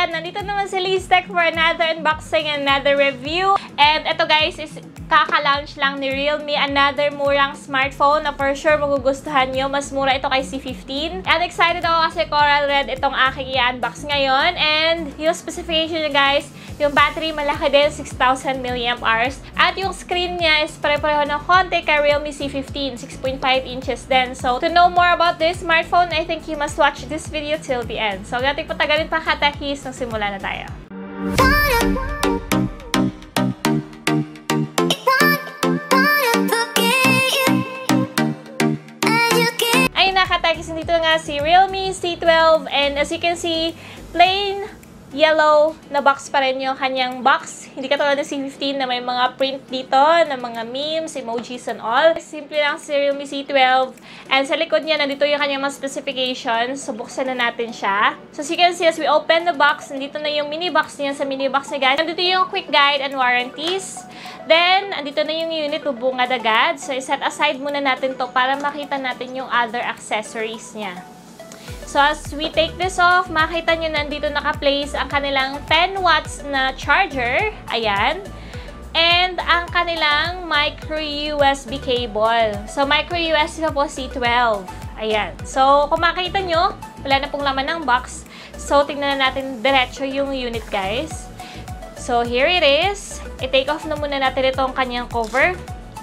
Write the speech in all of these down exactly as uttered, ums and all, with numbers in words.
ayan, nandito naman si Liz Tech for another unboxing and another review. And ito guys is kaka-launch lang ni Realme, another murang smartphone na for sure magugustuhan nyo. Mas mura ito kay C fifteen. And excited ako kasi coral red itong aking i-unbox ngayon. And yung specification niya guys, yung battery malaki din, six thousand milliamp hours. At yung screen niya is pare-pareho ng konti kay Realme C fifteen, six point five inches din. So to know more about this smartphone, I think you must watch this video till the end. So natin patagalin pa ka Techies, nang simula na tayo. Ayun na ka-Techies, dito nga si Realme C twelve and as you can see, plain yellow na box pa rin yung kanyang box. Hindi katulad ng C fifteen na may mga print dito, na mga memes, emojis and all. Simple lang si Realme C twelve. And sa likod niya, nandito yung kanyang mga specifications. So, buksan na natin siya. So, as you can see, as we open the box, nandito na yung mini box niya. Sa mini box niya, guys, nandito yung quick guide and warranties. Then, andito na yung unit, bubungad agad. So, set aside muna natin to para makita natin yung other accessories niya. So, as we take this off, makita nyo nandito naka-place ang kanilang ten watts na charger. Ayan. And ang kanilang micro U S B cable. So, micro U S B po C twelve. Ayan. So, kung makita nyo, wala na pong laman ng box. So, tingnan na natin diretso yung unit, guys. So, here it is. I-take off na muna natin itong kanyang cover.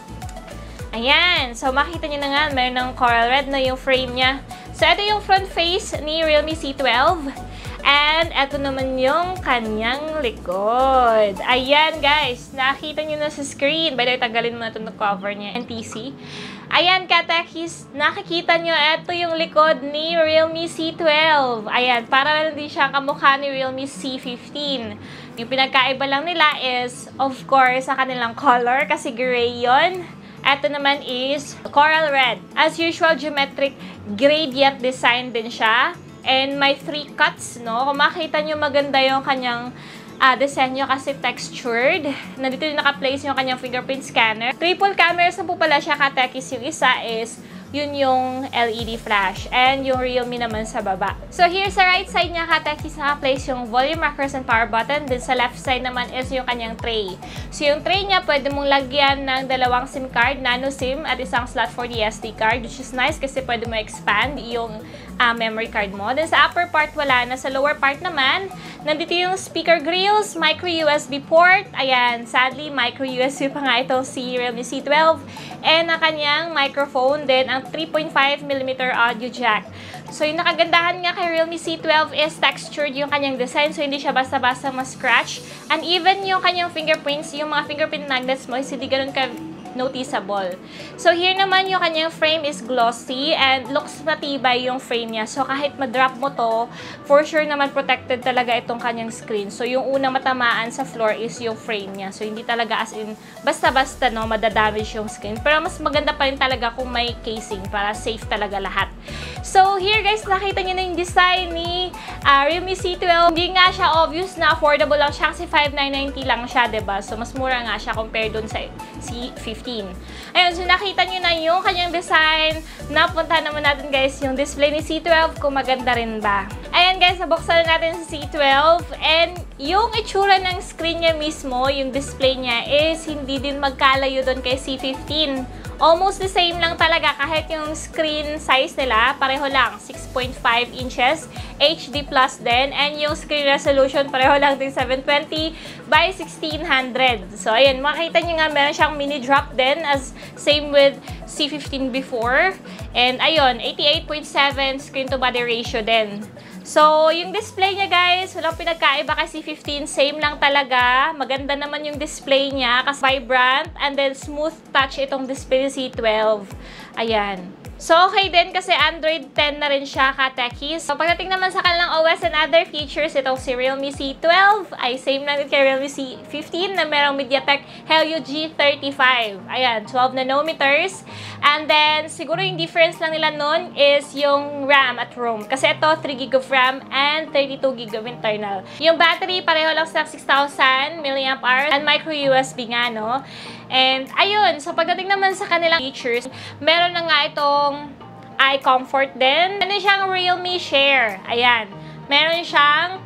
Ayan. So, makita nyo na nga, mayroon ng coral red na yung frame niya. So, ito yung front face ni Realme C twelve. And, ito naman yung kanyang likod. Ayan, guys. Nakita nyo na sa screen. By the way, tagalin mo na ito ng cover niya. N T C. Ayan, ka-Techies. Nakikita nyo, ito yung likod ni Realme C twelve. Ayan, para lang din siya kamukha ni Realme C fifteen. Yung pinagkaiba lang nila is, of course, sa kanilang color. Kasi gray yon. Ito naman is coral red. As usual, geometric gradient design din siya. And may three cuts, no? Kung makita nyo, maganda yung kanyang uh, disenyo kasi textured. Nandito yung naka-place yung kanyang fingerprint scanner. Triple cameras na po pala siya, ka-Techies. Yung isa is yun yung L E D flash. And yung Realme naman sa baba. So, here sa right side niya, ka-Techies, naka-place yung volume rockers and power button. Then sa left side naman is yung kanyang tray. So, yung tray niya, pwede mong lagyan ng dalawang SIM card, nano SIM, at isang slot for the S D card, which is nice kasi pwede mo expand yung uh, memory card mo. Then sa upper part, wala na. Sa lower part naman, nandito yung speaker grills, micro U S B port. Ayan, sadly, micro U S B pa nga itong si Realme C twelve. And ang kanyang microphone din, ang three point five millimeter audio jack. So, yung nakagandahan nga kay Realme C twelve is textured yung kanyang design. So, hindi siya basta-basta ma-scratch. And even yung kanyang fingerprints, yung mga fingerprint magnets mo, is hindi ganun ka noticeable. So, here naman yung kanyang frame is glossy and looks matibay yung frame niya. So, kahit ma-drop mo to, for sure naman protected talaga itong kanyang screen. So, yung unang matamaan sa floor is yung frame niya. So, hindi talaga as in basta-basta, no, madadamage yung screen. Pero mas maganda pa rin talaga kung may casing para safe talaga lahat. So, here guys, nakita nyo na yung design ni uh, Realme C twelve. Hindi nga siya obvious na affordable lang siya kasi five thousand nine hundred ninety lang siya, diba? So, mas mura nga siya compared dun sa C fifteen. Ayun, so nakita nyo na yung kanyang design. Napunta naman natin guys yung display ni C twelve kung maganda rin ba. Ayan guys, nabuksan na natin si C twelve. And yung itsura ng screen niya mismo, yung display niya is hindi din magkalayo dun kay C fifteen. Almost the same lang talaga kahit yung screen size nila, pareho lang, six point five inches, H D plus din, and yung screen resolution pareho lang din seven twenty by sixteen hundred. So, ayun, makita nyo nga meron siyang mini drop din as same with C fifteen before. And ayun, eighty-eight point seven screen to body ratio din. So, yung display niya guys, walang pinagkaiba kay C fifteen. Same lang talaga. Maganda naman yung display niya kasi vibrant and then smooth touch itong display ni C twelve. Ayan. So, okay din kasi Android ten na rin siya, ka-Techies. So, pagdating naman sa kanilang O S and other features, itong si Realme C twelve ay same lang din kay Realme C fifteen na merong MediaTek Helio G thirty-five. Ayan, twelve nanometers. And then, siguro yung difference lang nila nun is yung RAM at ROM. Kasi ito, three gig of RAM and thirty-two gig of internal. Yung battery, pareho lang sa six thousand milliamp hours and micro U S B nga, no? And, ayun, so pagdating naman sa kanilang features, meron na nga itong eye comfort din. Meron siyang Realme Share. Ayan. Meron siyang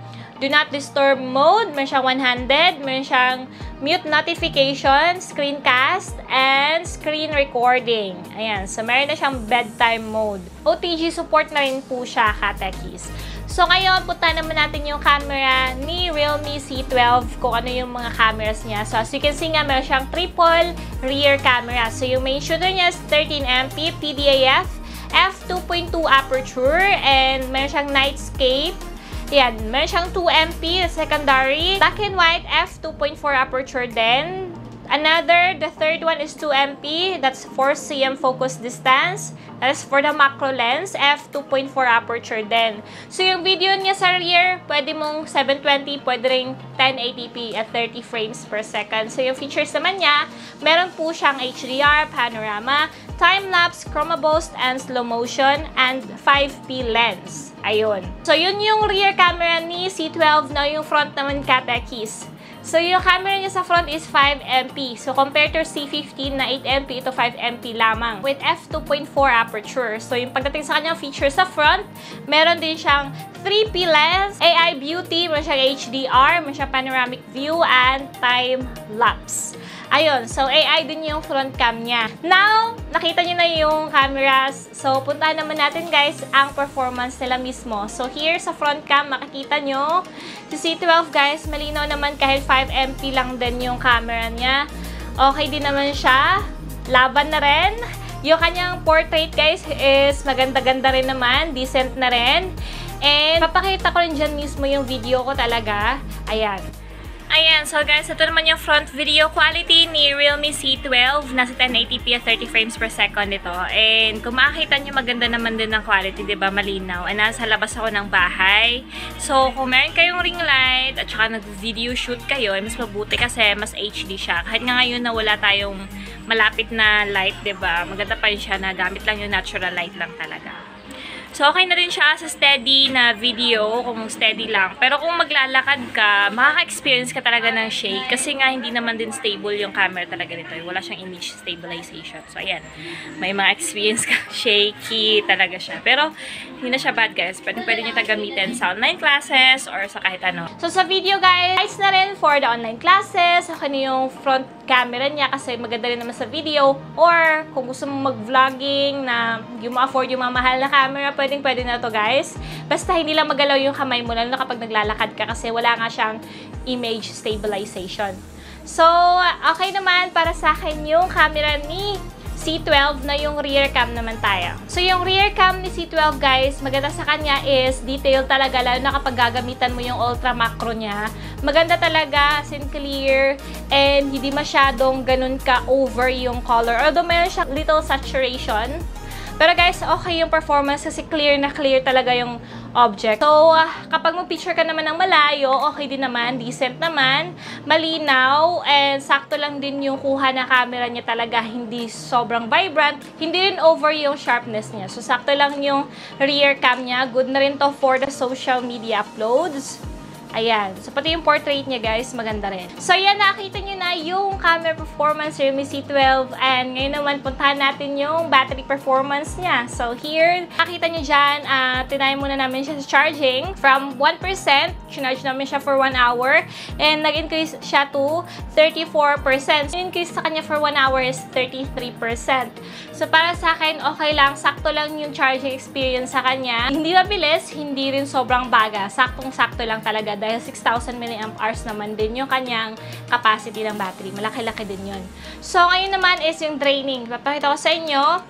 do not disturb mode, meron siyang one-handed, meron siyang mute notification, screencast, and screen recording. Ayan, so meron na siyang bedtime mode. O T G support na rin po siya, ka-techies. So ngayon, punta naman natin yung camera ni Realme C twelve, kung ano yung mga cameras niya. So as you can see nga, meron siyang triple rear camera. So yung main shooter niya is thirteen megapixel P D A F, f two point two aperture, and meron siyang nightscape. Yan, meron siyang two megapixel secondary, black and white, f two point four aperture din. Another, the third one is two megapixel, that's four centimeters focus distance. That is for the macro lens, f two point four aperture din. So yung video niya sa rear, pwede mong seven twenty, pwede rin ten eighty p at thirty frames per second. So yung features naman niya, meron po siyang H D R, panorama, time-lapse, chroma boost, and slow motion, and five P lens. Ayun. So yun yung rear camera ni C twelve, na yung front naman, ka-techies. So, yung camera niya sa front is five megapixel. So, compared to C fifteen na eight megapixel, ito five megapixel lamang with f two point four aperture. So, yung pagdating sa kanyang features sa front, meron din siyang three P lens, A I beauty, meron siyang H D R, meron siyang panoramic view, and time-lapse. Ayun, so A I din yung front cam niya. Now, nakita niyo na yung cameras. So, puntahan naman natin guys ang performance nila mismo. So, here sa front cam, makikita nyo, si C twelve guys, malinaw naman kahit five megapixel lang din yung camera niya. Okay din naman siya. Laban na rin. Yung kanyang portrait guys is maganda-ganda rin naman. Decent na rin. And, papakita ko rin dyan mismo yung video ko talaga. Ayan. Ayan, so guys, ito naman yung front video quality ni Realme C twelve. Nasa ten eighty p at thirty frames per second ito. And kung makikita nyo, maganda naman din ng quality, diba? Malinaw. And nasa labas ako ng bahay. So, kung meron kayong ring light at saka nag-video shoot kayo, mas mabuti kasi mas H D siya. Kahit nga ngayon na wala tayong malapit na light, diba? Maganda pa rin siya na gamit lang yung natural light lang talaga. So, okay na rin siya sa steady na video, kung steady lang. Pero kung maglalakad ka, makaka-experience ka talaga ng shake. Kasi nga, hindi naman din stable yung camera talaga nito. Wala siyang image stabilization. So, ayan. May mga experience ka. Shaky talaga siya. Pero, hindi na siya bad, guys. Pwede, pwede nyo gamitin sa online classes or sa kahit ano. So, sa video, guys, nice na rin for the online classes. Okay na yung front camera niya kasi maganda rin naman sa video. Or, kung gusto mong mag-vlogging na yung ma-afford yung mga mahal na camera, pwedeng pwede na to guys. Basta hindi lang magalaw yung kamay mo, lalo na kapag naglalakad ka kasi wala nga siyang image stabilization. So, okay naman para sa akin yung camera ni C twelve na yung rear cam naman tayo. So, yung rear cam ni C twelve guys, maganda sa kanya is detail talaga, lalo na kapag gagamitan mo yung ultra macro niya. Maganda talaga, as in clear, and hindi masyadong ganun ka over yung color. Although meron siya little saturation. Pero guys, okay yung performance kasi clear na clear talaga yung object. So, uh, kapag mag-picture ka naman ng malayo, okay din naman, decent naman, malinaw, and sakto lang din yung kuha na camera niya talaga, hindi sobrang vibrant, hindi rin over yung sharpness niya. So, sakto lang yung rear cam niya. Good na rin to for the social media uploads. Ayan. So, pati yung portrait niya, guys, maganda rin. So, ayan, nakita nyo na yung camera performance Realme C twelve. And ngayon naman, puntahan natin yung battery performance niya. So, here, nakita nyo dyan, uh, tinay muna namin siya sa charging. From one percent, sinarge namin siya for one hour. And nag-increase siya to thirty-four percent. So, increase sa kanya for one hour is thirty-three percent. So, para sa akin, okay lang. Sakto lang yung charging experience sa kanya. Hindi mabilis, hindi rin sobrang baga. Saktong-sakto lang talaga. Dahil six thousand milliamp hours naman din yung kanyang capacity ng battery. Malaki-laki din yun. So, ngayon naman is yung draining. Papakita ko sa inyo.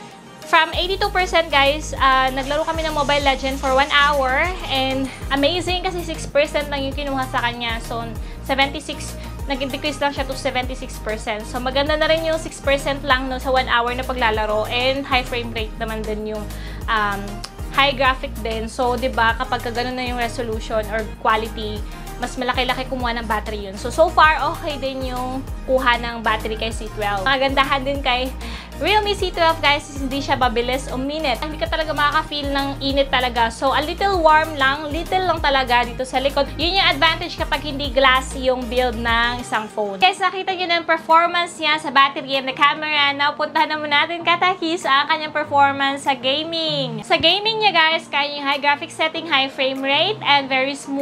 From eighty-two percent guys, uh, naglaro kami ng Mobile Legends for one hour. And amazing kasi six percent lang yung kinuha sa kanya. So, seventy-six, nag-decrease lang siya to seventy-six percent. So, maganda na rin yung six percent lang no, sa one hour na paglalaro. And high frame rate naman din yung um, high graphic din. So, 'di ba, kapag gano'n na yung resolution or quality, mas malaki-laki kumuha ng battery yun. So, so far, okay din yung kuha ng battery kay C twelve. Magandahan din kay Realme C twelve, guys, is hindi siya mabilis uminit. Hindi ka talaga makaka-feel ng init talaga. So, a little warm lang, little lang talaga dito sa likod. Yun yung advantage kapag hindi glassy yung build ng isang phone. Guys, nakita nyo na yung performance niya sa battery and the camera. Now, puntahan naman natin, ka-techies, ang kanyang performance sa gaming. Sa gaming niya, guys, kaya yung high graphics setting, high frame rate, and very smooth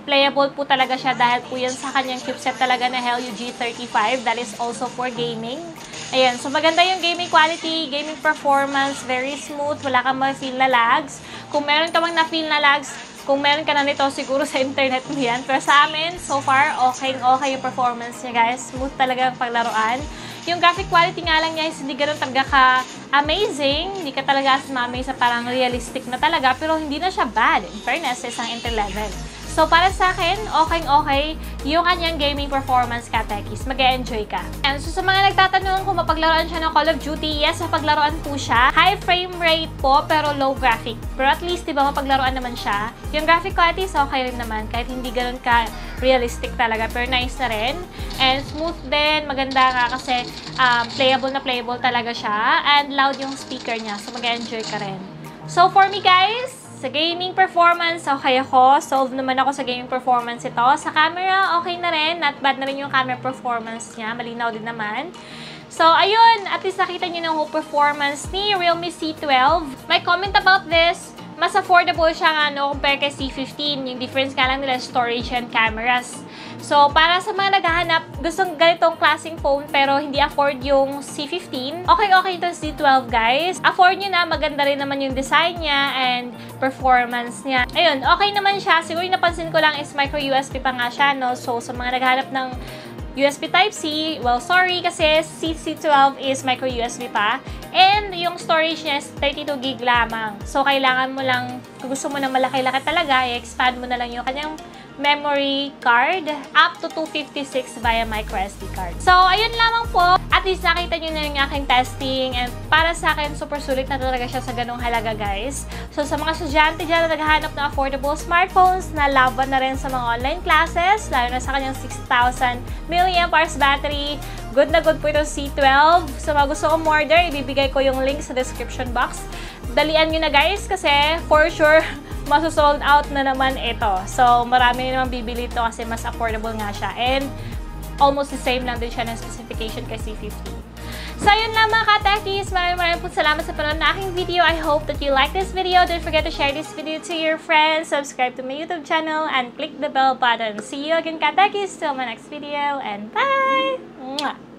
playable po talaga siya dahil po yan sa kanyang chipset talaga na Helio G thirty-five. That is also for gaming. Ayan, so maganda yung gaming quality, gaming performance, very smooth, wala kang ma-feel na lags. Kung meron ka mang na-feel na lags, kung meron ka na nito, siguro sa internet mo yan. Pero sa amin, so far, okay, okay yung performance niya, guys. Smooth talaga ang paglaruan. Yung graphic quality nga lang niya is hindi ganun talaga ka-amazing. Hindi ka talaga as-mamaze sa parang realistic na talaga. Pero hindi na siya bad. In fairness, isang entry-level. So, para sa akin, okay-okay yung kanyang gaming performance ka, Techies. Mag-e-enjoy ka. And so, sa mga nagtatanong kung mapaglaruan siya ng Call of Duty, yes, mapaglaruan po siya. High frame rate po, pero low graphic. Pero at least, di ba, mapaglaruan naman siya. Yung graphic quality is okay rin naman, kahit hindi ganun ka-realistic talaga. Pero nice na rin. And smooth din, maganda nga kasi um, playable na playable talaga siya. And loud yung speaker niya, so mag-e-enjoy ka rin. So, for me, guys, sa gaming performance, okay ako. Solve naman ako sa gaming performance ito. Sa camera, okay na rin. Not bad na rin yung camera performance niya. Malinaw din naman. So, ayun. At least nakita niyo ng whole performance ni Realme C twelve. My comment about this, mas affordable siya nga no, compare kay C fifteen. Yung difference nga lang nila storage and cameras. So, para sa mga naghahanap, gustong ganitong klaseng phone pero hindi afford yung C fifteen, okay-okay ito C twelve, guys. Afford nyo na, maganda rin naman yung design niya and performance niya. Ayun, okay naman siya. Siguro yung napansin ko lang is micro U S B pa nga siya, no? So, sa mga naghahanap ng U S B Type-C, well, sorry kasi C twelve is micro U S B pa. And yung storage niya is thirty-two gig lamang. So, kailangan mo lang, kung gusto mo na malaki-laki talaga, i-expand mo na lang yung kanyang memory card up to two fifty-six via micro S D card. So, ayun lamang po. At least nakita nyo na yung aking testing and para sa akin, super sulit na talaga siya sa ganong halaga, guys. So, sa mga estudyante dyan na naghahanap ng affordable smartphones na laban na rin sa mga online classes, lalo na sa kanyang six thousand milliamp hours battery, good na good po itong C twelve. So, mga gusto kong order, ibibigay ko yung link sa description box. Dalian nyo na, guys, kasi for sure, maso-sold out na naman ito. So, marami na naman bibili ito kasi mas affordable nga siya. And, almost the same lang din siya ng specification kay C fifteen. So, yun lang mga ka-techies. Maraming maraming po salamat sa panonood na aking video. I hope that you like this video. Don't forget to share this video to your friends. Subscribe to my YouTube channel and click the bell button. See you again, ka-techies, till my next video. And bye! Mwah!